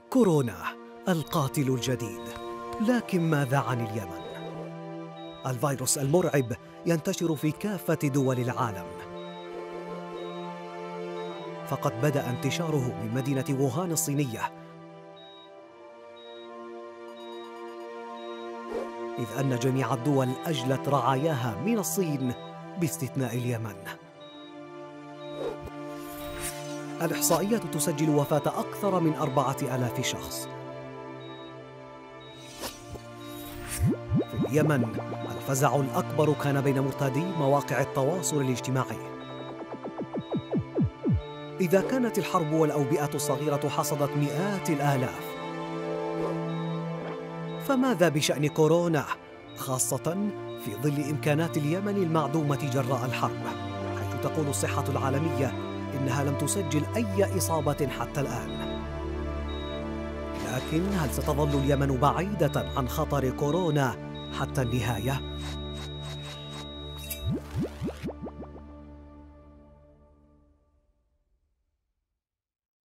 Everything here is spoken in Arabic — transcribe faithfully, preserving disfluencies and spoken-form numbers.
كورونا القاتل الجديد. لكن ماذا عن اليمن؟ الفيروس المرعب ينتشر في كافة دول العالم، فقد بدأ انتشاره من مدينة ووهان الصينية، إذ أن جميع الدول أجلت رعاياها من الصين باستثناء اليمن. الإحصائيات تسجل وفاة أكثر من أربعة آلاف شخص. في اليمن الفزع الأكبر كان بين مرتادي مواقع التواصل الاجتماعي. إذا كانت الحرب والأوبئة الصغيرة حصدت مئات الآلاف، فماذا بشأن كورونا، خاصة في ظل إمكانات اليمن المعدومة جراء الحرب، حيث تقول الصحة العالمية إنها لم تسجل أي إصابة حتى الآن؟ لكن هل ستظل اليمن بعيدة عن خطر كورونا حتى النهاية؟